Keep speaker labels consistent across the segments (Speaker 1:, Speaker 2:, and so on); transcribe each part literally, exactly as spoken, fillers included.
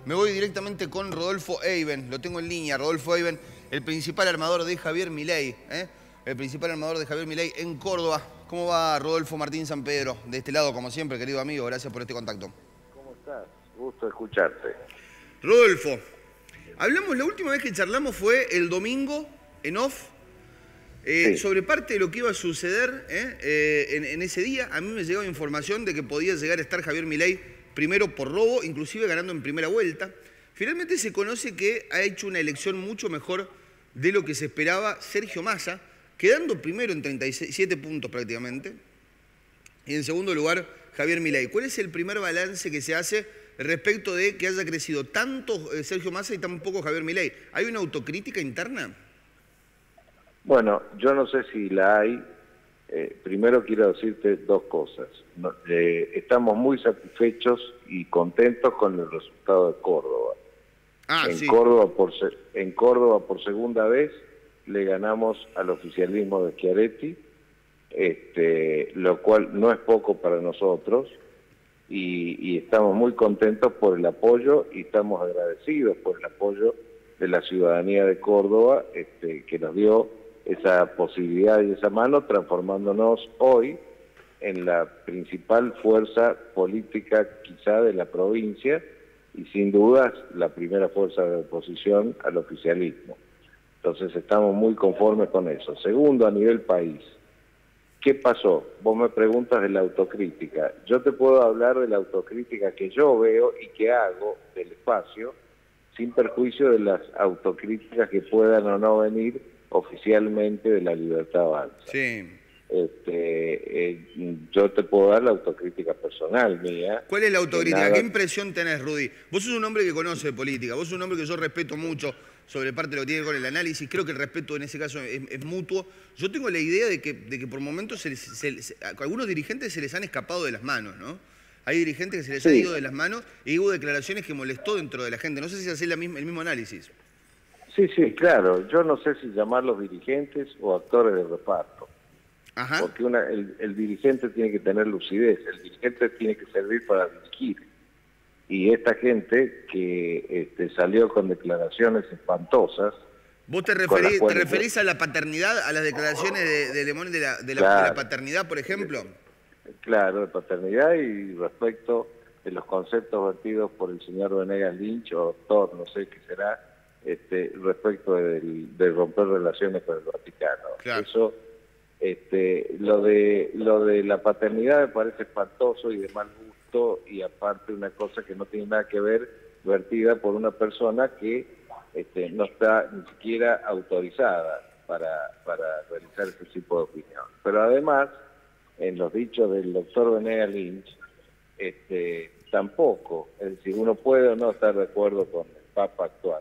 Speaker 1: Me voy directamente con Rodolfo Eiben, lo tengo en línea. Rodolfo Eiben, el principal armador de Javier Milei, ¿eh? El principal armador de Javier Milei en Córdoba. ¿Cómo va Rodolfo Martín San Pedro? De este lado, como siempre, querido amigo, gracias por este contacto.
Speaker 2: ¿Cómo estás? Gusto escucharte.
Speaker 1: Rodolfo, hablamos, la última vez que charlamos fue el domingo, en off, eh, sí. sobre parte de lo que iba a suceder ¿eh? Eh, en, en ese día. A mí me llegaba información de que podía llegar a estar Javier Milei primero por robo, inclusive ganando en primera vuelta. Finalmente se conoce que ha hecho una elección mucho mejor de lo que se esperaba Sergio Massa, quedando primero en treinta y siete puntos prácticamente, y en segundo lugar Javier Milei. ¿Cuál es el primer balance que se hace respecto de que haya crecido tanto Sergio Massa y tan poco Javier Milei? ¿Hay una autocrítica interna?
Speaker 2: Bueno, yo no sé si la hay. Eh, primero quiero decirte dos cosas. No, eh, estamos muy satisfechos y contentos con el resultado de Córdoba.
Speaker 1: Ah,
Speaker 2: en,
Speaker 1: sí.
Speaker 2: Córdoba por se, en Córdoba por segunda vez le ganamos al oficialismo de Schiaretti, este, lo cual no es poco para nosotros, y, y estamos muy contentos por el apoyo y estamos agradecidos por el apoyo de la ciudadanía de Córdoba, este, que nos dio esa posibilidad y esa mano, transformándonos hoy en la principal fuerza política quizá de la provincia y sin dudas la primera fuerza de oposición al oficialismo. Entonces estamos muy conformes con eso. Segundo, a nivel país, ¿qué pasó? Vos me preguntas de la autocrítica. Yo te puedo hablar de la autocrítica que yo veo y que hago del espacio, sin perjuicio de las autocríticas que puedan o no venir oficialmente de la Libertad Avanza.
Speaker 1: Sí.
Speaker 2: Este, eh, yo te puedo dar la autocrítica personal mía.
Speaker 1: ¿Cuál es la autocrítica?
Speaker 2: Nada...
Speaker 1: ¿Qué impresión tenés, Rudy? Vos sos un hombre que conoce de política, vos sos un hombre que yo respeto mucho sobre parte de lo que tiene que ver con el análisis. Creo que el respeto en ese caso es, es mutuo. Yo tengo la idea de que, de que por momentos se les, se, se, a algunos dirigentes se les han escapado de las manos, ¿no? Hay dirigentes que se les sí. han ido de las manos y hubo declaraciones que molestó dentro de la gente. No sé si hacés la misma, el mismo análisis.
Speaker 2: Sí, sí, claro. Yo no sé si llamarlos dirigentes o actores de reparto.
Speaker 1: Ajá.
Speaker 2: Porque una, el, el dirigente tiene que tener lucidez, el dirigente tiene que servir para dirigir. Y esta gente que este, salió con declaraciones espantosas...
Speaker 1: ¿Vos te referís, te referís a la paternidad, a las declaraciones de, de Lemón de la, de, la, claro, de la paternidad, por ejemplo?
Speaker 2: Claro, de paternidad y respecto de los conceptos vertidos por el señor Venegas Lynch o doctor, no sé qué será, este, respecto de, de romper relaciones con el Vaticano.
Speaker 1: Claro.
Speaker 2: Eso, este, lo de lo de la paternidad me parece espantoso y de mal gusto, y aparte una cosa que no tiene nada que ver, vertida por una persona que este, no está ni siquiera autorizada para, para realizar ese tipo de opinión. Pero además, en los dichos del doctor Venegas Lynch, este, tampoco, es decir, uno puede o no estar de acuerdo con el Papa actual,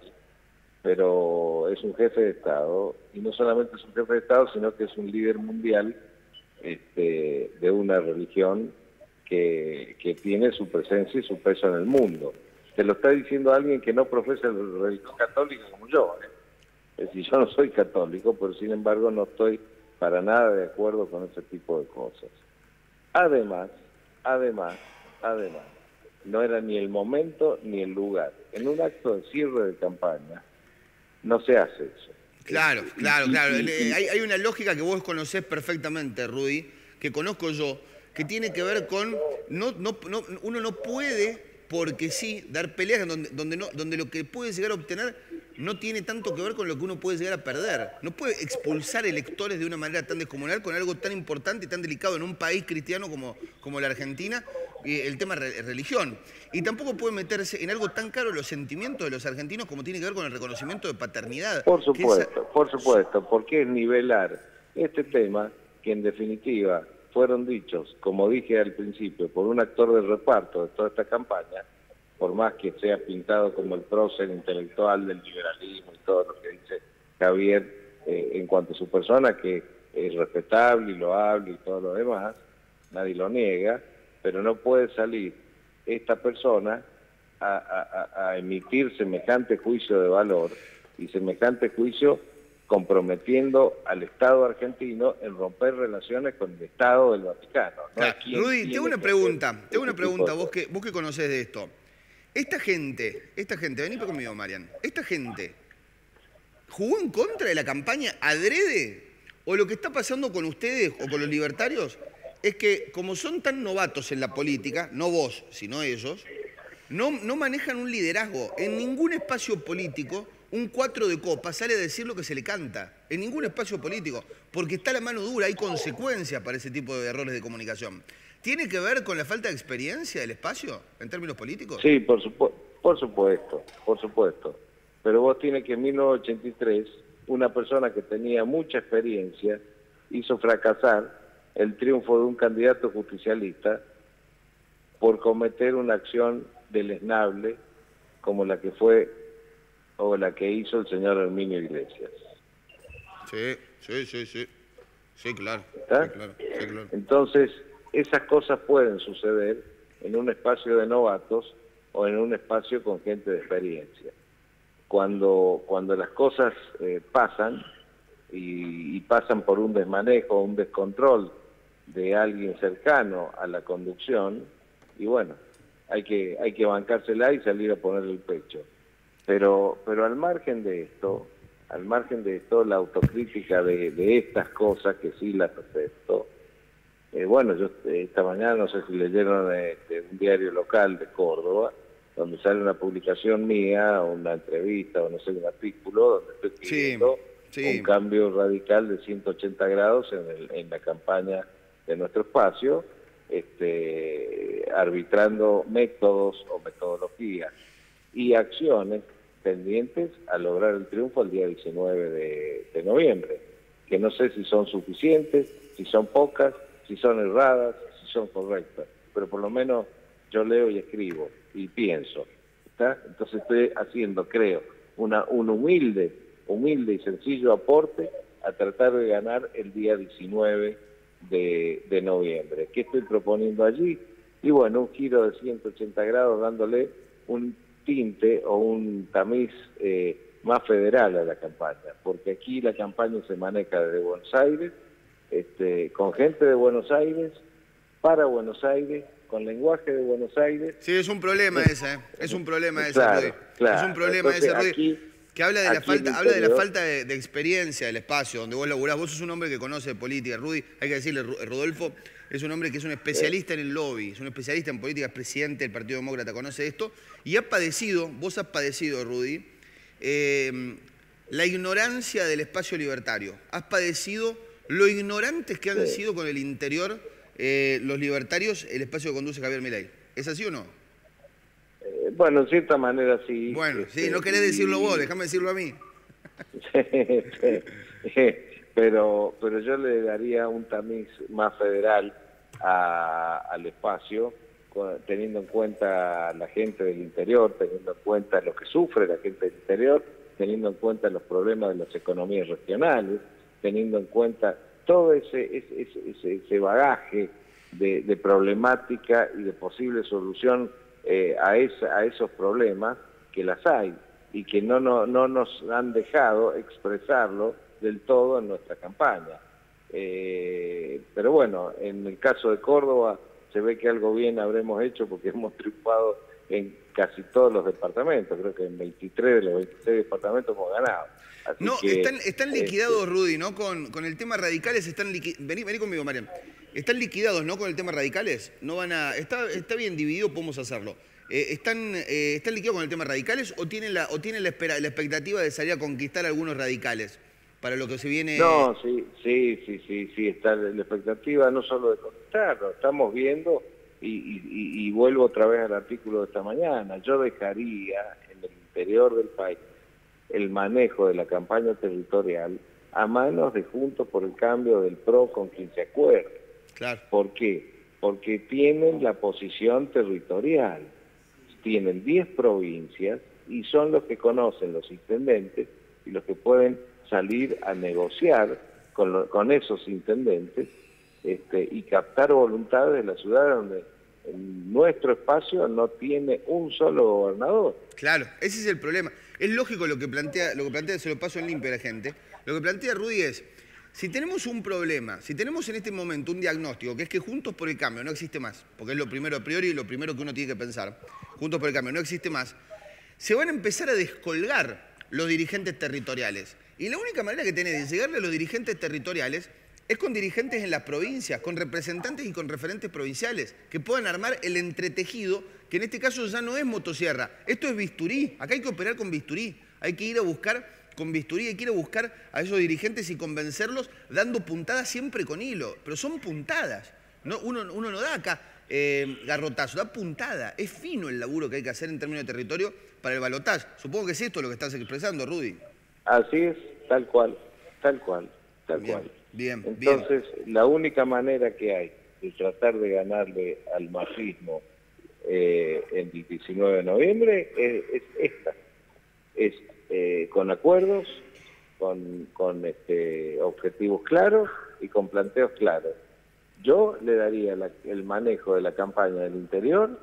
Speaker 2: pero es un jefe de Estado, y no solamente es un jefe de Estado, sino que es un líder mundial este, de una religión que, que tiene su presencia y su peso en el mundo. Te lo está diciendo alguien que no profesa la religión católica como yo. ¿eh? Es decir, yo no soy católico, pero sin embargo no estoy para nada de acuerdo con ese tipo de cosas. Además, además, además, no era ni el momento ni el lugar. En un acto de cierre de campaña, no se hace eso.
Speaker 1: Claro, claro, claro. Hay, hay una lógica que vos conocés perfectamente, Rudy, que conozco yo, que tiene que ver con, no, no, no, uno no puede, porque sí, dar peleas donde, donde, no, donde lo que puede llegar a obtener no tiene tanto que ver con lo que uno puede llegar a perder. No puede expulsar electores de una manera tan descomunal con algo tan importante y tan delicado en un país cristiano como, como la Argentina, el tema re religión. Y tampoco puede meterse en algo tan caro los sentimientos de los argentinos como tiene que ver con el reconocimiento de paternidad.
Speaker 2: Por supuesto, esa... por supuesto, porque es nivelar este tema que en definitiva fueron dichos, como dije al principio, por un actor de reparto de toda esta campaña, por más que sea pintado como el prócer intelectual del liberalismo y todo lo que dice Javier eh, en cuanto a su persona, que es respetable y loable y todo lo demás, nadie lo niega, pero no puede salir esta persona a, a, a emitir semejante juicio de valor y semejante juicio comprometiendo al Estado argentino en romper relaciones con el Estado del Vaticano. ¿no?
Speaker 1: Claro. Rudy, tengo una pregunta, tengo una pregunta, vos que, vos que conocés de esto. esta gente, esta gente, vení conmigo, Marian, esta gente, ¿jugó en contra de la campaña adrede? ¿O lo que está pasando con ustedes o con los libertarios es que como son tan novatos en la política, no vos, sino ellos, no, no manejan un liderazgo? En ningún espacio político un cuatro de copa sale a decir lo que se le canta, en ningún espacio político, porque está la mano dura, hay consecuencias para ese tipo de errores de comunicación. ¿Tiene que ver con la falta de experiencia del espacio en términos políticos?
Speaker 2: Sí, por, supu por supuesto, por supuesto. Pero vos tienes que en mil novecientos ochenta y tres, una persona que tenía mucha experiencia hizo fracasar el triunfo de un candidato justicialista por cometer una acción deleznable como la que fue o la que hizo el señor Herminio Iglesias.
Speaker 1: Sí, sí, sí, sí. Sí, claro.
Speaker 2: ¿Está?
Speaker 1: Sí, claro, sí, claro.
Speaker 2: Entonces, esas cosas pueden suceder en un espacio de novatos o en un espacio con gente de experiencia. Cuando, cuando las cosas eh, pasan y, y pasan por un desmanejo, un descontrol de alguien cercano a la conducción, y bueno, hay que, hay que bancársela y salir a ponerle el pecho. Pero, pero al margen de esto, al margen de esto, la autocrítica de, de estas cosas, que sí las acepto, eh, bueno, yo esta mañana, no sé si leyeron de, de un diario local de Córdoba, donde sale una publicación mía, una entrevista, o no sé, un artículo, donde estoy pidiendo
Speaker 1: sí, sí.
Speaker 2: un cambio radical de ciento ochenta grados en, el, en la campaña de nuestro espacio, este, arbitrando métodos o metodologías y acciones pendientes a lograr el triunfo el día diecinueve de, de noviembre, que no sé si son suficientes, si son pocas, si son erradas, si son correctas, pero por lo menos yo leo y escribo y pienso, ¿está? Entonces estoy haciendo, creo, una, un humilde, humilde y sencillo aporte a tratar de ganar el día diecinueve de, de noviembre. ¿Qué estoy proponiendo allí? Y bueno, un giro de ciento ochenta grados dándole un tinte o un tamiz eh, más federal a la campaña, porque aquí la campaña se maneja desde Buenos Aires, este, con gente de Buenos Aires, para Buenos Aires, con lenguaje de Buenos Aires.
Speaker 1: Sí, es un problema
Speaker 2: es,
Speaker 1: ese, ¿eh? Es un problema ese,
Speaker 2: claro,
Speaker 1: Rudy.
Speaker 2: Claro.
Speaker 1: Es un problema
Speaker 2: Entonces,
Speaker 1: ese, Rudy,
Speaker 2: aquí,
Speaker 1: que habla de la falta,
Speaker 2: interior,
Speaker 1: habla de la falta de, de experiencia del espacio donde vos laburás. Vos sos un hombre que conoce de política, Rudy, hay que decirle, Rodolfo es un hombre que es un especialista en el lobby, es un especialista en política, es presidente del Partido Demócrata, conoce esto, y ha padecido, vos has padecido, Rudy, eh, la ignorancia del espacio libertario. Has padecido lo ignorantes que han
Speaker 2: sí.
Speaker 1: sido con el interior eh, los libertarios, el espacio que conduce Javier Milei. ¿Es así o no?
Speaker 2: Eh, bueno, en cierta manera sí.
Speaker 1: Bueno,
Speaker 2: este,
Speaker 1: sí, no querés
Speaker 2: y...
Speaker 1: decirlo vos, déjame decirlo a mí.
Speaker 2: pero, pero yo le daría un tamiz más federal a, al espacio, teniendo en cuenta a la gente del interior, teniendo en cuenta lo que sufre la gente del interior, teniendo en cuenta los problemas de las economías regionales, teniendo en cuenta todo ese, ese, ese, ese bagaje de, de problemática y de posible solución eh, a, esa, a esos problemas, que las hay y que no, no, no nos han dejado expresarlo del todo en nuestra campaña. Eh, pero bueno, en el caso de Córdoba se ve que algo bien habremos hecho porque hemos triunfado en casi todos los departamentos, creo que en veintitrés de los veintiséis departamentos hemos ganado. Así
Speaker 1: no,
Speaker 2: que,
Speaker 1: están, están liquidados,
Speaker 2: este,
Speaker 1: Rudy, ¿no? Con, con el tema radicales, están liquidados. Vení, vení conmigo, Marian. Están liquidados, ¿no? Con el tema radicales. No van a. Está, está bien dividido, podemos hacerlo. Eh, ¿están, eh, ¿Están liquidados con el tema radicales o tienen la, o tienen la, espera, la expectativa de salir a conquistar algunos radicales para lo que se viene?
Speaker 2: No, sí, sí, sí, sí, sí, está la expectativa no solo de conquistarlo, estamos viendo y, y, y vuelvo otra vez al artículo de esta mañana. Yo dejaría en el interior del país el manejo de la campaña territorial a manos de Juntos por el Cambio, del P R O, con quien se acuerde.
Speaker 1: Claro.
Speaker 2: ¿Por qué? Porque tienen la posición territorial, tienen diez provincias y son los que conocen los intendentes y los que pueden salir a negociar con, lo, con esos intendentes este, y captar voluntades de la ciudad donde en nuestro espacio no tiene un solo gobernador.
Speaker 1: Claro, ese es el problema. Es lógico lo que plantea, lo que plantea, se lo paso en limpio a la gente. Lo que plantea Rudy es, Si tenemos un problema, si tenemos en este momento un diagnóstico, que es que Juntos por el Cambio no existe más, porque es lo primero a priori y lo primero que uno tiene que pensar, Juntos por el Cambio no existe más, se van a empezar a descolgar los dirigentes territoriales. Y la única manera que tenés de llegarle a los dirigentes territoriales es con dirigentes en las provincias, con representantes y con referentes provinciales, que puedan armar el entretejido, que en este caso ya no es motosierra, esto es bisturí, acá hay que operar con bisturí, hay que ir a buscar con bisturí, hay que ir a buscar a esos dirigentes y convencerlos dando puntadas siempre con hilo, pero son puntadas, no, uno, uno no da acá eh, garrotazo, da puntada, es fino el laburo que hay que hacer en términos de territorio para el balotaje. Supongo que es esto lo que estás expresando, Rudy.
Speaker 2: Así es, tal cual, tal cual, tal
Speaker 1: bien,
Speaker 2: cual.
Speaker 1: Bien,
Speaker 2: Entonces,
Speaker 1: bien.
Speaker 2: la única manera que hay de tratar de ganarle al macrismo eh, en el diecinueve de noviembre es, es esta, es eh, con acuerdos, con, con este, objetivos claros y con planteos claros. Yo le daría la, el manejo de la campaña del interior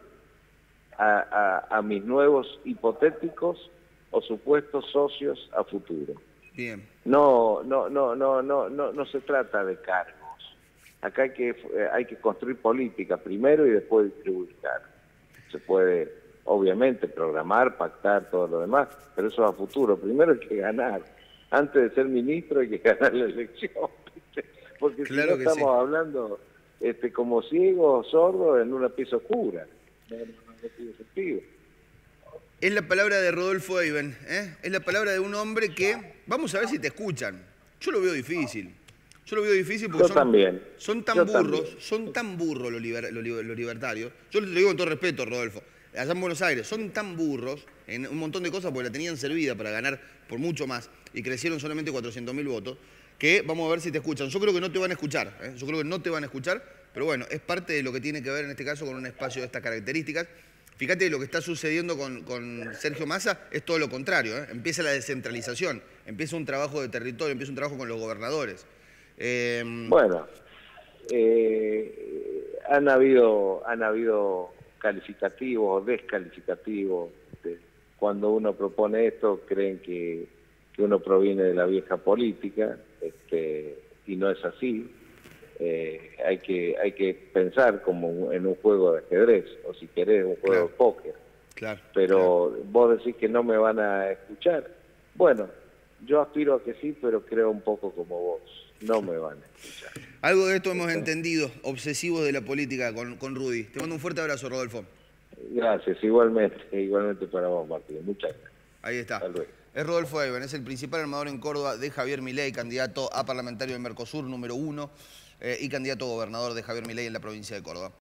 Speaker 2: a, a, a mis nuevos hipotéticos o supuestos socios a futuro.
Speaker 1: Bien.
Speaker 2: No, no, no, no, no, no, no se trata de cargos. Acá hay que, eh, hay que construir política primero y después distribuir cargos. Se puede, obviamente, programar, pactar, todo lo demás, pero eso a futuro. Primero hay que ganar. Antes de ser ministro hay que ganar la elección. Porque
Speaker 1: claro
Speaker 2: si no estamos
Speaker 1: sí.
Speaker 2: hablando este, como ciegos, sordos, en una pieza oscura. No, no, no tiene sentido.
Speaker 1: Es la palabra de Rodolfo Eiben, ¿eh? Es la palabra de un hombre que, vamos a ver si te escuchan. Yo lo veo difícil. Yo lo veo difícil porque
Speaker 2: Yo
Speaker 1: son,
Speaker 2: también.
Speaker 1: son tan
Speaker 2: Yo
Speaker 1: burros,
Speaker 2: también.
Speaker 1: son tan burros los, liber, los, los libertarios. Yo lo digo con todo respeto, Rodolfo. Allá en Buenos Aires son tan burros en un montón de cosas porque la tenían servida para ganar por mucho más y crecieron solamente cuatrocientos mil votos, que vamos a ver si te escuchan. Yo creo que no te van a escuchar, ¿eh? Yo creo que no te van a escuchar, pero bueno, es parte de lo que tiene que ver en este caso con un espacio de estas características. Fíjate, lo que está sucediendo con, con Sergio Massa es todo lo contrario, ¿eh? Empieza la descentralización, empieza un trabajo de territorio, empieza un trabajo con los gobernadores. Eh...
Speaker 2: Bueno, eh, han habido han habido calificativos o descalificativos. De, cuando uno propone esto, creen que, que uno proviene de la vieja política, este, y no es así. Eh, hay que hay que pensar como en un juego de ajedrez, o si querés, un juego
Speaker 1: claro.
Speaker 2: de póker.
Speaker 1: Claro,
Speaker 2: pero
Speaker 1: claro.
Speaker 2: Vos decís que no me van a escuchar. Bueno, yo aspiro a que sí, pero creo un poco como vos. No me van a escuchar.
Speaker 1: Algo de esto hemos entendido, obsesivos de la política con, con Rudy. Te mando un fuerte abrazo, Rodolfo.
Speaker 2: Gracias, igualmente, igualmente para vos, Martín. Muchas gracias.
Speaker 1: Ahí está.
Speaker 2: Hasta luego.
Speaker 1: Es Rodolfo Eiben, es el principal armador en Córdoba de Javier Milei, candidato a parlamentario del Mercosur número uno eh, y candidato a gobernador de Javier Milei en la provincia de Córdoba.